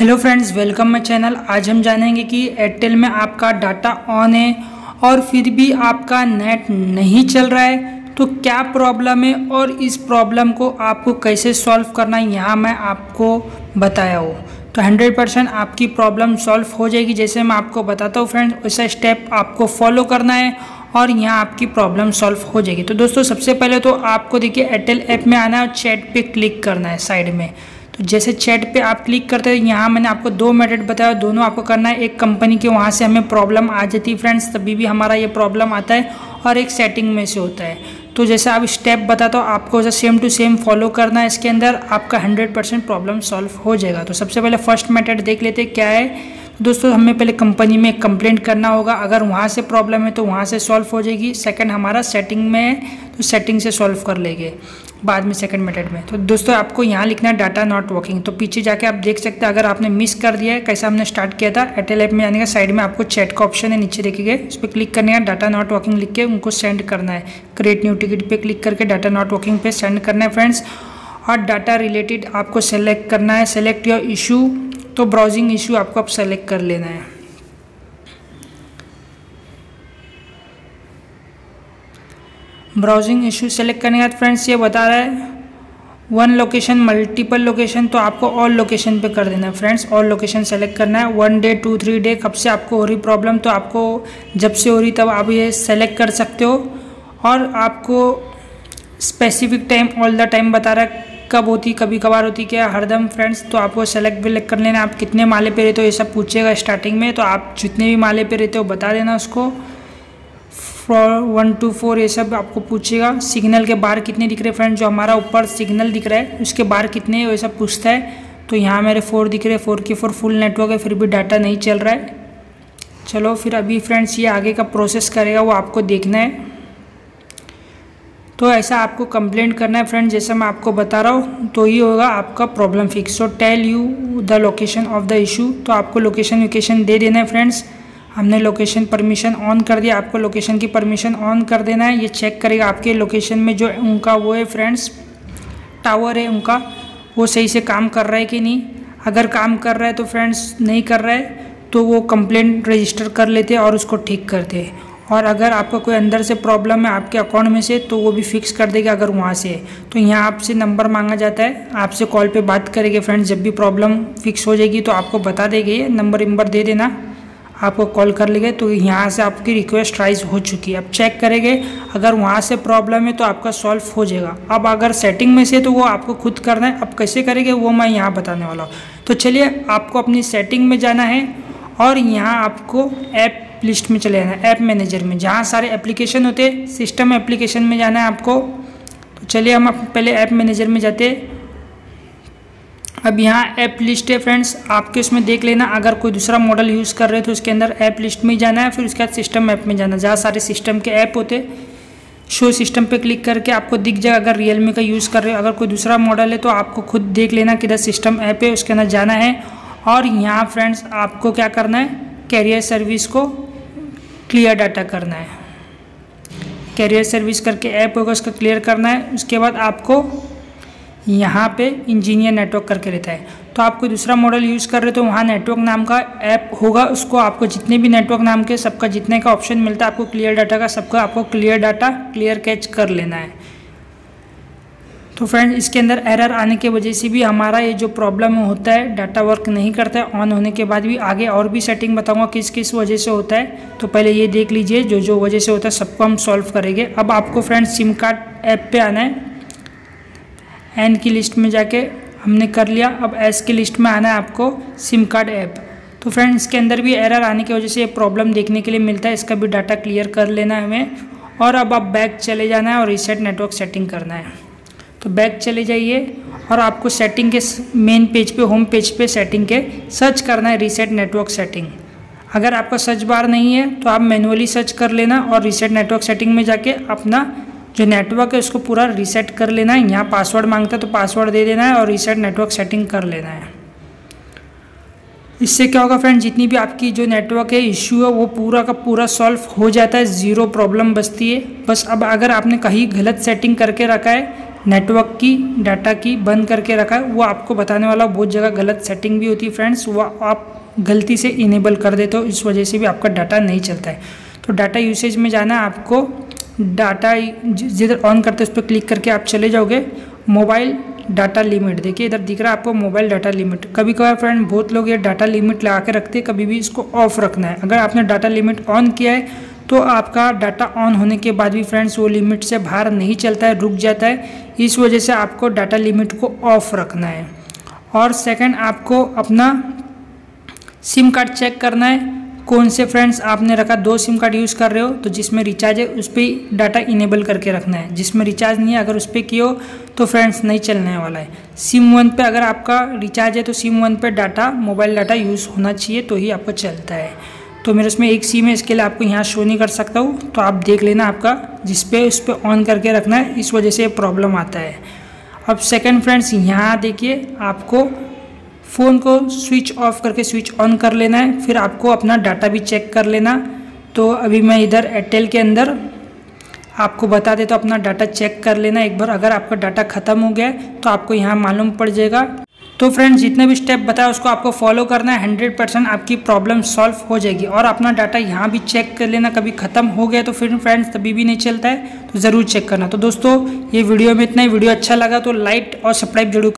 Hello friends, welcome my channel. आज हम जानेंगे कि एयरटेल में आपका डाटा ऑन है और फिर भी आपका नेट नहीं चल रहा है तो क्या प्रॉब्लम है और इस प्रॉब्लम को आपको कैसे सॉल्व करना है यहाँ मैं आपको बताया हूँ। तो 100% आपकी प्रॉब्लम सॉल्व हो जाएगी। जैसे मैं आपको बताता हूँ फ्रेंड्स, वैसा स्टेप आपको फॉलो करना है और यहाँ आपकी प्रॉब्लम सॉल्व हो जाएगी। तो दोस्तों, सबसे पहले तो आपको देखिए एयरटेल ऐप में आना है और चैट पे क्लिक करना है साइड में। तो जैसे चैट पे आप क्लिक करते हैं, यहाँ मैंने आपको 2 मेथड बताया, दोनों आपको करना है। एक कंपनी के वहाँ से हमें प्रॉब्लम आ जाती है फ्रेंड्स, तभी भी हमारा ये प्रॉब्लम आता है, और एक सेटिंग में से होता है। तो जैसे आप स्टेप बताता हूँ, आपको सेम टू सेम फॉलो करना है। इसके अंदर आपका 100% प्रॉब्लम सॉल्व हो जाएगा। तो सबसे पहले फर्स्ट मेथड देख लेते हैं क्या है। दोस्तों, हमें पहले कंपनी में कंप्लेंट करना होगा। अगर वहाँ से प्रॉब्लम है तो वहाँ से सॉल्व हो जाएगी। सेकंड हमारा सेटिंग में है तो सेटिंग से सॉल्व कर लेंगे बाद में सेकंड मेथड में। तो दोस्तों, आपको यहाँ लिखना है डाटा नॉट वर्किंग। तो पीछे जाके आप देख सकते हैं, अगर आपने मिस कर दिया है कैसे हमने स्टार्ट किया था। एयरटेल ऐप में आने का साइड में आपको चैट का ऑप्शन है, नीचे देखिए, उस पर क्लिक करने का डाटा नॉट वर्किंग लिख के उनको सेंड करना है। क्रिएट न्यू टिकट पे क्लिक करके डाटा नॉट वर्किंग पे सेंड करना है फ्रेंड्स। और डाटा रिलेटेड आपको सेलेक्ट करना है, सेलेक्ट योर इशू। तो ब्राउजिंग इशू आपको अब सेलेक्ट कर लेना है। ब्राउजिंग इशू सेलेक्ट करने के बाद फ्रेंड्स ये बता रहा है 1 लोकेशन मल्टीपल लोकेशन, तो आपको ऑल लोकेशन पे कर देना है फ्रेंड्स। ऑल लोकेशन सेलेक्ट करना है। 1 डे 2 3 डे कब से आपको हो रही प्रॉब्लम, तो आपको जब से हो रही तब आप ये सेलेक्ट कर सकते हो। और आपको specific time all the time बता रहा है, कब होती कभी कभार होती क्या हरदम फ्रेंड्स। तो आपको सेलेक्ट भी कर लेना। आप कितने माले पे रहते हो ये सब पूछेगा स्टार्टिंग में, तो आप जितने भी माले पे रहते हो बता देना उसको। 1 to 4 ये सब आपको पूछेगा। सिग्नल के बार कितने दिख रहे हैं फ्रेंड, जो हमारा ऊपर सिग्नल दिख रहा है उसके बार कितने हैं वो सब पूछता है। तो यहाँ मेरे 4 दिख रहे हैं, 4 के 4 फुल नेटवर्क है, फिर भी डाटा नहीं चल रहा है। चलो फिर अभी फ्रेंड्स ये आगे का प्रोसेस करेगा वो आपको देखना है। तो ऐसा आपको कंप्लेंट करना है फ्रेंड्स, जैसा मैं आपको बता रहा हूँ, तो ये होगा आपका problem fix. So tell you the location of the issue, तो आपको लोकेशन दे देना है फ्रेंड्स। हमने लोकेशन परमिशन ऑन कर दिया, आपको लोकेशन की परमिशन ऑन कर देना है। ये चेक करेगा आपके लोकेशन में जो उनका वो है फ्रेंड्स, टावर है उनका, वो सही से काम कर रहा है कि नहीं। अगर काम कर रहा है तो फ्रेंड्स, नहीं कर रहा है तो वो कंप्लेंट रजिस्टर कर लेते हैं और उसको ठीक करते हैं। और अगर आपका कोई अंदर से प्रॉब्लम है आपके अकाउंट में से, तो वो भी फिक्स कर देगा अगर वहाँ से है। तो यहाँ आपसे नंबर मांगा जाता है, आपसे कॉल पे बात करेंगे फ्रेंड्स। जब भी प्रॉब्लम फिक्स हो जाएगी तो आपको बता देंगे, नंबर दे देना, आपको कॉल कर लेंगे। तो यहाँ से आपकी रिक्वेस्ट राइज हो चुकी है। अब चेक करेंगे, अगर वहाँ से प्रॉब्लम है तो आपका सॉल्व हो जाएगा। अब अगर सेटिंग में से तो वो आपको खुद करना है। अब कैसे करेंगे वो मैं यहाँ बताने वाला हूँ। तो चलिए, आपको अपनी सेटिंग में जाना है और यहाँ आपको ऐप लिस्ट में चले जाना है, ऐप मैनेजर में, जहाँ सारे एप्लीकेशन होते हैं। सिस्टम एप्लीकेशन में जाना है आपको। तो चलिए हम पहले ऐप मैनेजर में जाते हैं। अब यहाँ ऐप लिस्ट है फ्रेंड्स, आपके उसमें देख लेना। अगर कोई दूसरा मॉडल यूज़ कर रहे हो तो उसके अंदर ऐप लिस्ट में ही जाना है, फिर उसके बाद सिस्टम ऐप में जाना, जहाँ सारे सिस्टम के ऐप होते। शो सिस्टम पे क्लिक करके आपको दिख जाएगा अगर रियलमी का यूज़ कर रहे हो। अगर कोई दूसरा मॉडल है तो आपको खुद देख लेना किधर सिस्टम ऐप है, उसके अंदर जाना है। और यहाँ फ्रेंड्स आपको क्या करना है, कैरियर सर्विस को क्लियर डाटा करना है। कैरियर सर्विस करके ऐप होगा उसका क्लियर करना है। उसके बाद आपको यहाँ पे इंजीनियर नेटवर्क करके रहता है, तो आप कोई दूसरा मॉडल यूज़ कर रहे हो तो वहाँ नेटवर्क नाम का ऐप होगा। उसको आपको जितने भी नेटवर्क नाम के सबका जितने का ऑप्शन मिलता है आपको क्लियर डाटा का, सबका आपको क्लियर डाटा क्लियर कैच कर लेना है। तो फ्रेंड्स, इसके अंदर एरर आने की वजह से भी हमारा ये जो प्रॉब्लम होता है, डाटा वर्क नहीं करता है ऑन होने के बाद भी। आगे और भी सेटिंग बताऊंगा किस किस वजह से होता है, तो पहले ये देख लीजिए जो वजह से होता है सबको हम सॉल्व करेंगे। अब आपको फ्रेंड्स सिम कार्ड ऐप पे आना है। एन की लिस्ट में जाके हमने कर लिया। अब एस की लिस्ट में आना है आपको सिम कार्ड ऐप। तो फ्रेंड्स, इसके अंदर भी एरर आने की वजह से ये प्रॉब्लम देखने के लिए मिलता है, इसका भी डाटा क्लियर कर लेना है हमें। और अब आप बैक चले जाना है और रीसेट नेटवर्क सेटिंग करना है। तो बैक चले जाइए और आपको सेटिंग के मेन पेज पे, होम पेज पे सेटिंग के सर्च करना है रीसेट नेटवर्क सेटिंग। अगर आपका सर्च बार नहीं है तो आप मैनुअली सर्च कर लेना और रीसेट नेटवर्क सेटिंग में जाके अपना जो नेटवर्क है उसको पूरा रीसेट कर लेना है। यहाँ पासवर्ड मांगता है तो पासवर्ड दे देना है और रीसेट नेटवर्क सेटिंग कर लेना है। इससे क्या होगा फ्रेंड, जितनी भी आपकी जो नेटवर्क है इश्यू है वो पूरा का पूरा सॉल्व हो जाता है, 0 प्रॉब्लम बचती है। बस अब अगर आपने कहीं गलत सेटिंग करके रखा है नेटवर्क की डाटा की बंद करके रखा है, वो आपको बताने वाला बहुत जगह गलत सेटिंग भी होती है फ्रेंड्स, वो आप गलती से इनेबल कर देते हो, इस वजह से भी आपका डाटा नहीं चलता है। तो डाटा यूसेज में जाना है आपको, डाटा जिधर ऑन करते हैं उस पर क्लिक करके आप चले जाओगे मोबाइल डाटा लिमिट। देखिए इधर दिख रहा है आपको मोबाइल डाटा लिमिट। कभी कभार फ्रेंड बहुत लोग ये डाटा लिमिट लगा के रखते हैं, कभी भी इसको ऑफ रखना है। अगर आपने डाटा लिमिट ऑन किया है तो आपका डाटा ऑन होने के बाद भी फ्रेंड्स वो लिमिट से बाहर नहीं चलता है, रुक जाता है। इस वजह से आपको डाटा लिमिट को ऑफ रखना है। और सेकंड, आपको अपना सिम कार्ड चेक करना है कौन से फ्रेंड्स आपने रखा। 2 सिम कार्ड यूज़ कर रहे हो तो जिसमें रिचार्ज है उस पर डाटा इनेबल करके रखना है, जिसमें रिचार्ज नहीं है अगर उस पर किए हो तो फ्रेंड्स नहीं चलने वाला है। सिम 1 पे अगर आपका रिचार्ज है तो सिम 1 पे डाटा मोबाइल डाटा यूज़ होना चाहिए तो ही आपको चलता है। तो मेरे उसमें एक सिम है, इसके लिए आपको यहाँ शो नहीं कर सकता हूँ, तो आप देख लेना आपका जिस पे उस पर ऑन करके रखना है, इस वजह से प्रॉब्लम आता है। अब सेकेंड फ्रेंड्स, यहाँ देखिए आपको फ़ोन को स्विच ऑफ करके स्विच ऑन कर लेना है, फिर आपको अपना डाटा भी चेक कर लेना। तो अभी मैं इधर एयरटेल के अंदर आपको बता देता हूँ, अपना डाटा चेक कर लेना एक बार। अगर आपका डाटा ख़त्म हो गया है तो आपको यहाँ मालूम पड़ जाएगा। तो फ्रेंड्स जितने भी स्टेप बताया उसको आपको फॉलो करना है, 100% आपकी प्रॉब्लम सॉल्व हो जाएगी। और अपना डाटा यहाँ भी चेक कर लेना, कभी ख़त्म हो गया तो फिर फ्रेंड्स तभी भी नहीं चलता है, तो ज़रूर चेक करना। तो दोस्तों ये वीडियो में इतना ही। वीडियो अच्छा लगा तो लाइक और सब्सक्राइब जरूर